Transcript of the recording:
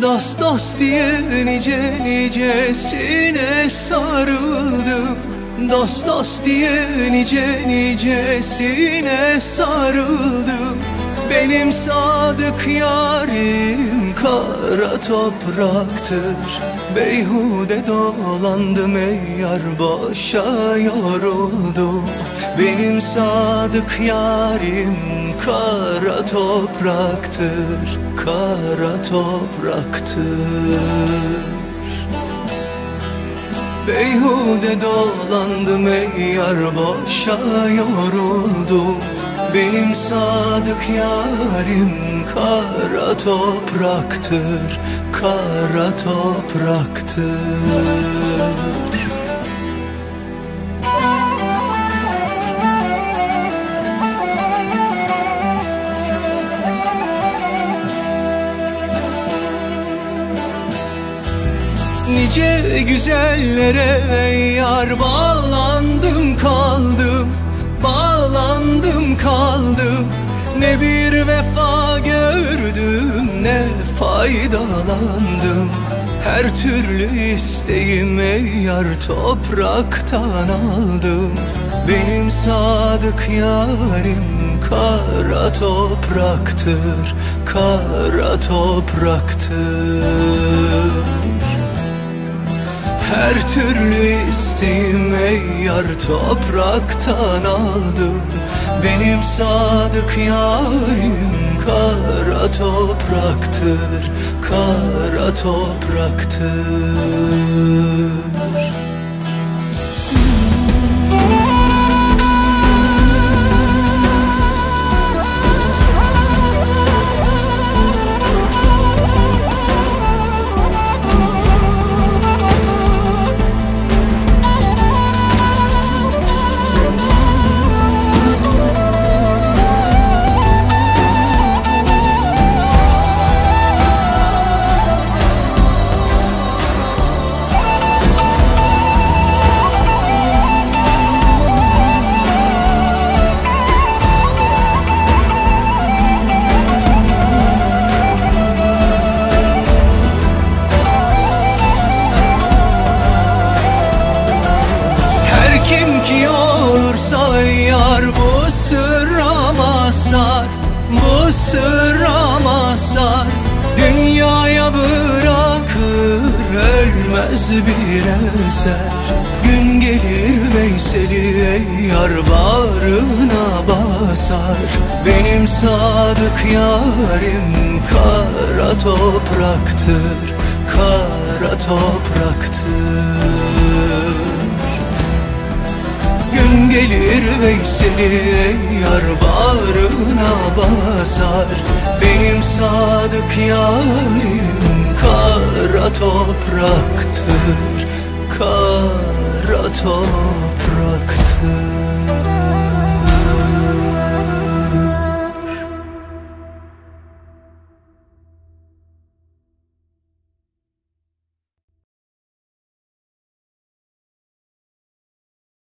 Dost dost diye nice nicesine sarıldım. Dost dost diye nice nicesine sarıldım. Benim sadık yarim kara topraktır. Beyhude dolandım ey yar, boşa yoruldum. Benim sadık yarim kara topraktır, kara topraktır. Beyhude dolandım ey yar, boşa yoruldum. Benim sadık yarim kara topraktır, kara topraktır. Nice güzellere ey yar bağlandım kaldım, bağlandım kaldım. Ne bir vefa gördüm ne faydalandım. Her türlü isteğim ey yar topraktan aldım. Benim sadık yarim kara topraktır, kara topraktır. Her türlü isteğim ey yar topraktan aldım. Benim sadık yarim kara topraktır, kara topraktır. Yar bu sırra mazhar, bu sırra mazhar. Dünyaya bırakır ölmez bir eser. Gün gelir Veysel'i ey yar bağrına basar. Benim sadık yarim kara topraktır, kara topraktır. Gün gelir Veysel'i ey yar bağrına basar. Benim sadık yarim kara topraktır, kara topraktır.